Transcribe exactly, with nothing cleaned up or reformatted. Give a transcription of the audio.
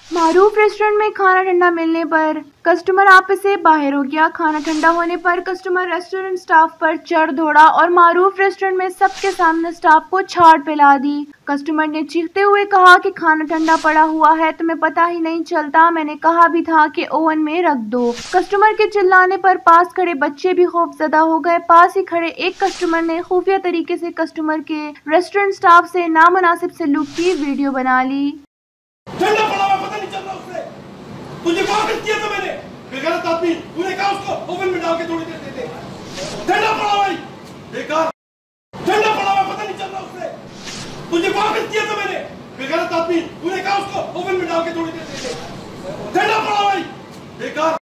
मारूफ restaurant में खाना ठंडा मिलने पर कस्टमर आपस से बाहर हो गया। खाना ठंडा होने पर कस्टमर रेस्टोरेंट स्टाफ पर चढ़ दौड़ा और मारूफ रेस्टोरेंट में सबके सामने स्टाफ को छाड़ पिला दी। कस्टमर ने चीखते हुए कहा कि खाना ठंडा पड़ा हुआ है, तुम्हें पता ही नहीं चलता, मैंने कहा भी था कि ओवन में रख दो। कस्टमर के चिल्लाने पर पास खड़े बच्चे भी खौफजदा हो गए। पास ही खड़े एक कस्टमर ने खुफिया तरीके से कस्टमर के रेस्टोरेंट स्टाफ से नामुनासिब सलूक की वीडियो बना ली। ठंडा पड़ा हुआ पता नहीं चल रहा उससे, तुझे वापस किया था मैंने, बेगैरत आदमी, तूने कहा उसको ओवन में डाल के थोड़ी देर दे दे। ठंडा पड़ा हुआ बेकार, ठंडा पड़ा हुआ पता नहीं चल रहा उससे, तुझे वापस किया था मैंने, बेगैरत आदमी, तूने कहा उसको ओवन में डाल के थोड़ी देर दे दे। ठंडा पड़ा हुआ बेकार।